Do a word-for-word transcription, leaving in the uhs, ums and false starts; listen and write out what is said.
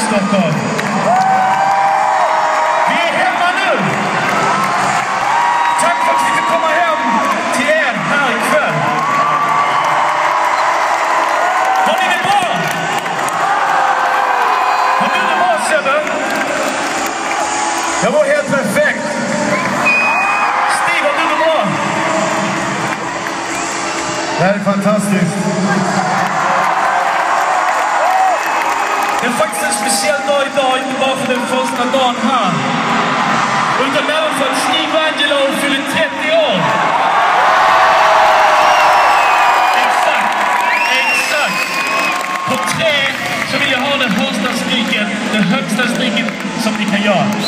Stockholm. Vi är hemma nu. Tack för att vi fick komma hem till er här ikväll. Har ni det bra? Har du det bra, Sebbe? Jag var helt perfekt. Stig, har du det bra? Det här är fantastiskt. Det är faktiskt en speciell dag idag, inte bara för den första dagen här, utan även för att Steve Angelo fyller trettio år. Exakt, exakt. På tre så vill jag ha det högsta skriket, det högsta skriket som ni kan göra.